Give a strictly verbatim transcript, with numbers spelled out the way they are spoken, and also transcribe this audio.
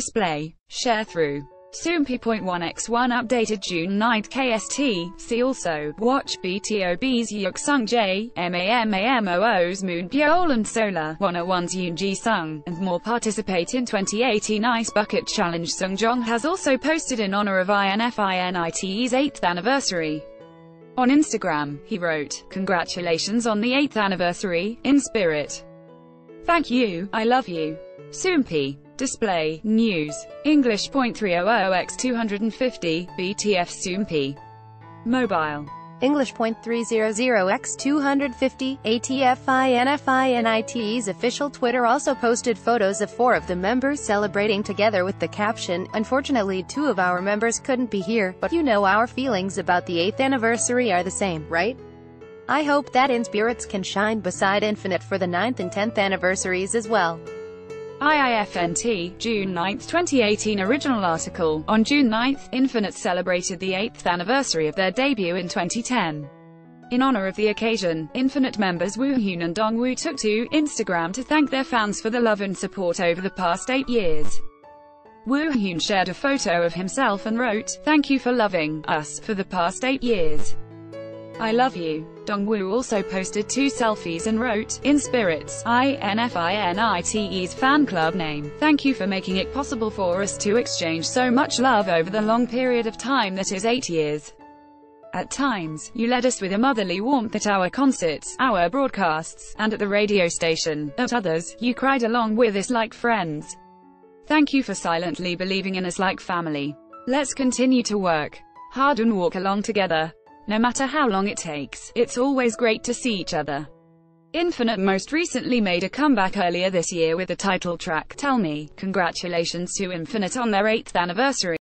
Display. Sharethrough. Soompi point one by one updated June ninth K S T. See also. Watch B T O B's Yook Sungjae, MAMAMOO's Moonbyul and Solar, one oh one's Yoon Ji-sung, and more. Participate in twenty eighteen Ice Bucket Challenge. Sungjae has also posted in honor of INFINITE's eighth anniversary. On Instagram, he wrote, "Congratulations on the eighth anniversary, in spirit. Thank you, I love you. Soompi." Display. News. English point three hundred by two fifty, B T F Soompi. Mobile. English point three hundred by two fifty, A T F INFINITE's official Twitter also posted photos of four of the members celebrating together with the caption, "Unfortunately two of our members couldn't be here, but you know our feelings about the eighth anniversary are the same, right? I hope that In Spirits can shine beside Infinite for the ninth and tenth anniversaries as well." I I F N T, June ninth twenty eighteen. Original article. On June ninth, Infinite celebrated the eighth anniversary of their debut in twenty ten. In honor of the occasion, Infinite members Woohyun and Dongwoo took to Instagram to thank their fans for the love and support over the past eight years. Woohyun shared a photo of himself and wrote, "Thank you for loving us for the past eight years. I love you." Dongwoo also posted two selfies and wrote, "In Spirits, INFINITE's fan club name. Thank you for making it possible for us to exchange so much love over the long period of time that is eight years. At times, you led us with a motherly warmth at our concerts, our broadcasts, and at the radio station. At others, you cried along with us like friends. Thank you for silently believing in us like family. Let's continue to work hard and walk along together. No matter how long it takes, it's always great to see each other." Infinite most recently made a comeback earlier this year with the title track, Tell Me. Congratulations to Infinite on their eighth anniversary.